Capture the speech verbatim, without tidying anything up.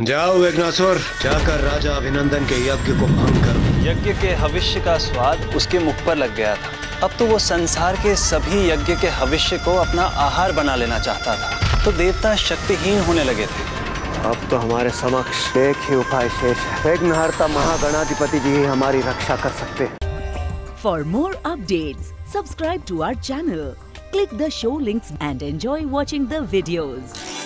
जाओ विघ्नासुर, जाकर राजा अभिनंदन के यज्ञ को भंग करो। यज्ञ के हविष्य का स्वाद उसके मुख पर लग गया था। अब तो वो संसार के सभी यज्ञ के हविष्य को अपना आहार बना लेना चाहता था। तो देवता शक्तिहीन होने लगे थे। अब तो हमारे समक्ष एक ही उपाय शेष है। विघ्नहर्ता महागणाधिपति जी ही हमारी रक्षा कर सकते हैं। For more updates, subscribe to our channel, click the show links and enjoy watching the videos.